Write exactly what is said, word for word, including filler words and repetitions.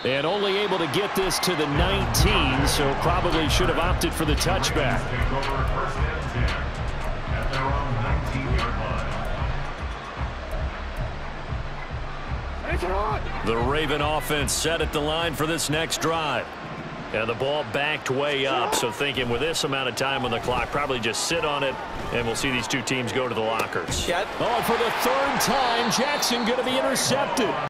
And only able to get this to the nineteen, so probably should have opted for the touchback. The Raven offense set at the line for this next drive. And the ball backed way up, so thinking with this amount of time on the clock, probably just sit on it, and we'll see these two teams go to the lockers. Yeah. Oh, for the third time, Jackson going to be intercepted.